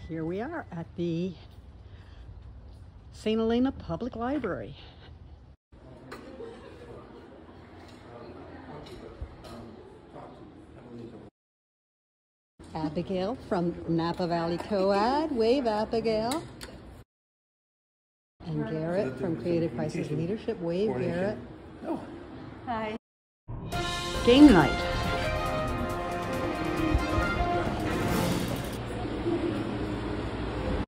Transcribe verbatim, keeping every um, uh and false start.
Here we are at the St Helena Public Library. Abigail from Napa Valley COAD. Wave, Abigail. And Garrett from Creative Crisis Leadership. Wave, Garrett. Hi. Game night.